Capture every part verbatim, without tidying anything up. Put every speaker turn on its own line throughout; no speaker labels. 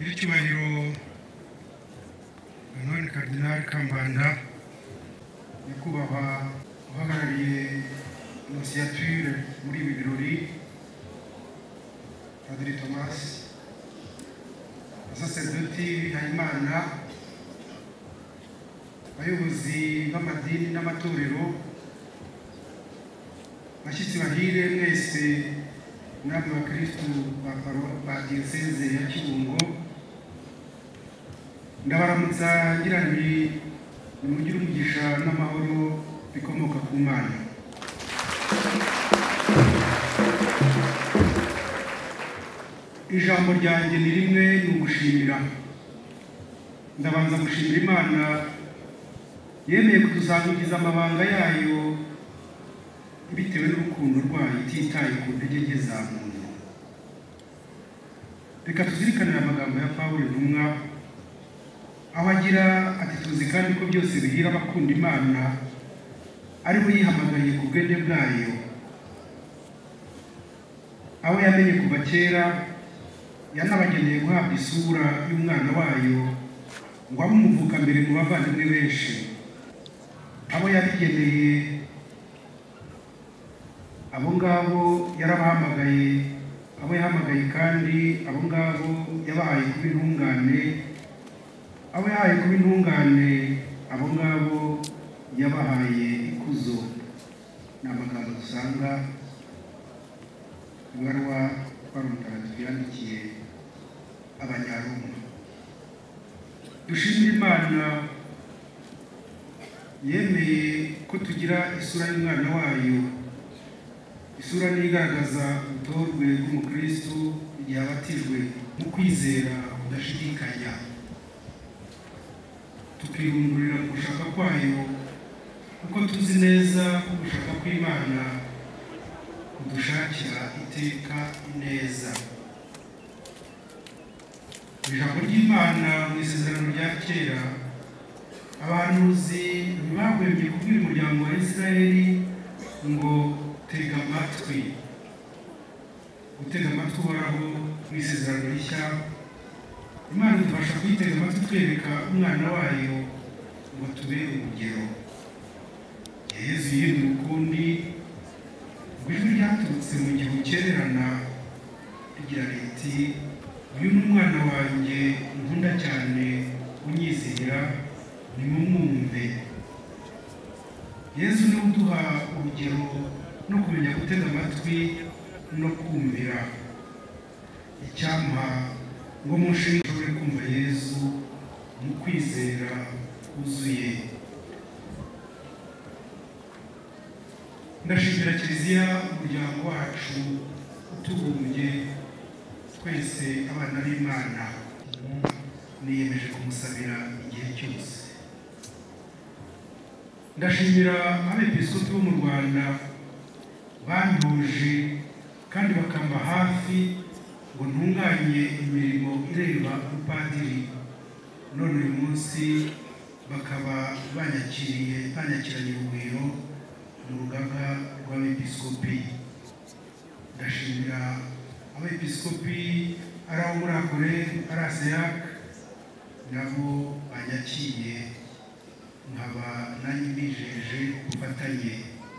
nyiricyubahiro None Cardinal Kambanda nyakubahwa uhagarariye initiature muri ibi birori Padiri Thomas Sacerdoti Habimana abayobozi b'amadini n'amatorero bashyitsi bahire mwese namwe bakristo ba diocese ya Kibungo ndabaramutsa ngira nti nimugire umugisha n'amahoro bikomoka ku Mana. Ijambo ryanjye ni rimwe ni ugushimira. Ndabanza gushimira Imana yemeye kutusangiza amabanga yayo bitewe n'urukundo rwayo ititaye ku ntege nke za muntu. Reka tuzirikanire amagambo ya Pawulo intumwa aho agira ati tuzi kandi ko byose bihira abakunda Imana ari we yihamagariye ku bwende bwayo, aho yamenye kuva kera yanabageneye guhabwa isura y'umwana wayo ngo abe umuvuka mbere mu bavandimwe benshi, abo yabigeneye abo ngabo yarabahamagaye, abo yahamagaye kandi abo ngabo yabahaye kuba intungane, abo yahaye kuba intungane abo ngabo yabahaye ikuzo. Ni amagambo dusanga ibaruwa Pawulo Mutagatifu yandikiye Abanyaroma. Dushimira Imana yemeye ko tugira isura y'umwana wayo, isura nigaragaza ubutorwe bw'umukristo igihe abatijwe mu kwizera udashidikanya, tukirundurira gushaka kwayo kuko tuzi neza ko gushaka kw'Imana kudushakira iteka ineza. Ijambo ry'Imana mu isezerano rya kera abahanuzi ntibahwemye kubwira umuryango wa Isiraheli ngo tega amatwi. Gutega amatwi Uhoraho mu isezerano rishya, Imana idufasha kuyitega amatwi twereka umwana wayo ngo tubere urugero. Yezu yimye ukundi ngo ijwi ryaturutse mu gihe ukererana rigira riti uyu ni umwana wanjye nkunda cyane unyizihira nimumwumve. Yezu niwe uduha urugero no kumenya gutega amatwi no kumvira. Icyampa ngo mushinga ushobore kumva Yezu mu kwizera kuzuye. Ndashimira Kiliziya umuryango wacu utubumbye twese abana b'Imana, niyemeje kumusabira igihe cyose. Ndashimira abepiskopi bo mu Rwanda bantoje kandi bakamba hafi ngo ntunganye imirimo ireba upadiri, none uyu munsi bakaba banyakiriye banyakiranye urugwiro mu rugaga rw'abepiskopi. Ndashimira abepiskopi ari abo muri Akore ari Aseak nabo banyakiye, nkaba nanjye mbijeje ubufatanye.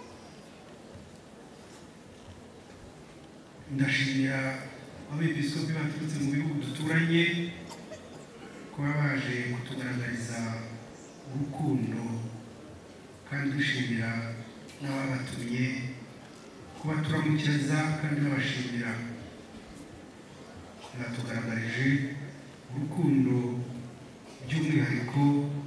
Ndashimira abepiskopi baturutse mu bihugu duturanye kuba baje kutugaragariza urukundo, kandi dushimira n'ababatumye kubaturamukiriza kandi babashimira. Batugaragarije urukundo by'umwihariko.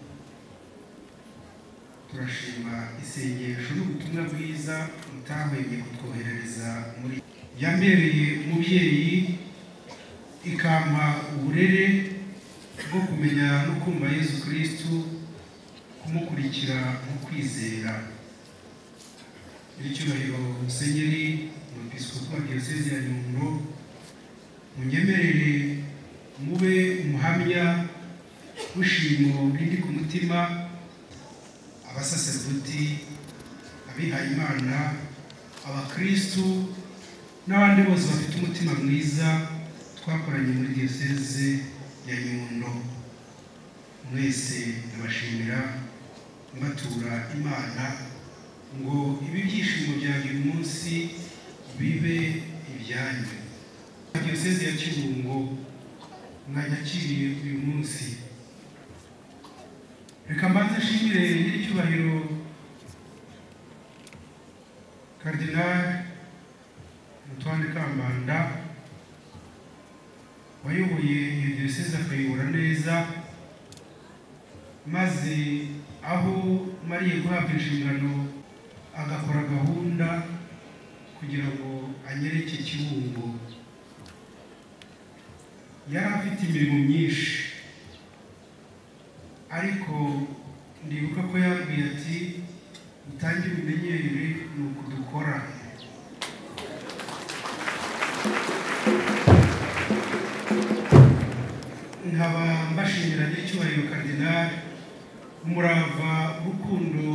Turashima isengesho n'ubutumwa bwiza mutahwemye kutwoherereza muri yambereye umubyeyi, ikampa uburere bwo kumenya no kumva Yezu Kristu, kumukurikira mu kwizera. Nyiricyubahiro Musenyeri Umwepiskopi wa Diyoseze ya Nyundo, munyemerere mube umuhamya w'ishimo riri ku mutima abasaserdoti, abihaye Imana, abakristu n'abandi bose bafite umutima mwiza twakoranye muri Diyoseze ya Nyundo. Mwese ndabashimira mbatura Imana ngo ibi byishimo bya uyu munsi bibe ibyanyu. Diyoseze ya Kibungo mwanyakiriye uyu munsi. Reka mbanze nshimire nyiricyubahiro Cardinal Antoine Kambanda wayoboye iyo diyoseze akayobora neza, maze aho mariye guhabwa inshingano agakora gahunda kugira ngo anyereke Kibungo. Yari afite imirimo myinshi, ariko ndibuka ko yambwiye ati utangire umenyere ni uku dukora. Nkaba mbashimira n'icyubahiro Cardinal umurava urukundo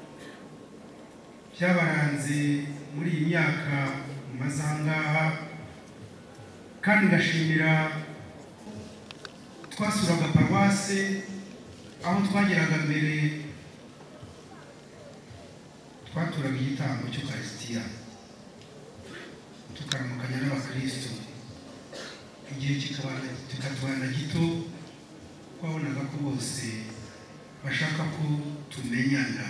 byabaranze muri iyi myaka mumaze aha ngaha, kandi ngashimira twasuraga paruwase aho twageraga mbere twaturaga igitambo cy'Ukarisitiya tukaramukanya n'abakristo, igihe kikatubana gito twabonaga ko bose bashaka ko tumenyana.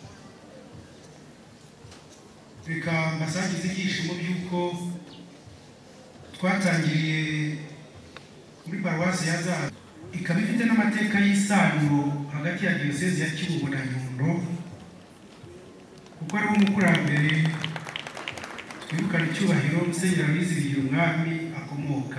Reka mbasangize ibyishimo by'uko twatangiriye muri paruwasi ya Zaza, ikaba ifite n'amateka y'isano hagati ya diyoseze ya Kibungo na Nyundo, kuko ari umukurambere twirukana icyubahiro Musenyeri Aloyizi Umwami akomoka.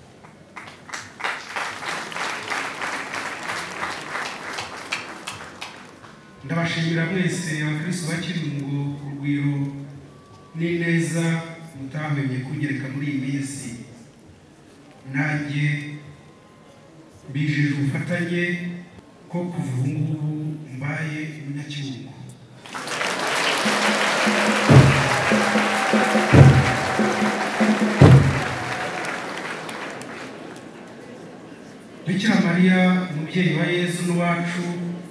Ndabashimira mwese abakristo ba Kibungo urugwiro n'ineza mutahwemye kunyereka muri iyi minsi. Nanjye bijeje ubufatanye ko kuva ubu ngubu mbaye umunyakibungo. Bikira Mariya umubyeyi wa Yezu n'uwacu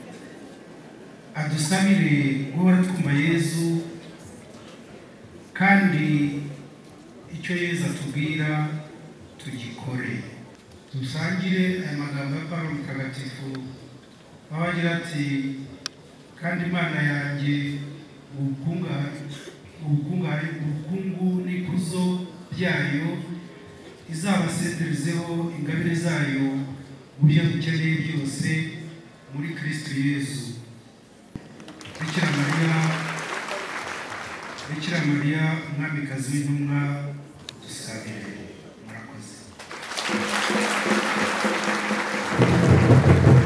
adusabire guhora twumva Yezu, kandi icyo Yezu atubwira tugikore. Dusangire aya magambo ya Pawulo Mutagatifu aho agira ati kandi Imana yanjye ubukungu n'ikuzo byayo izabasenderezeho ingabire zayo mu byo dukeneye byose muri Kristo Yezu. Bikira Mariya Bikira Mariya umwamikazi w'intumwa dusabire. Murakoze.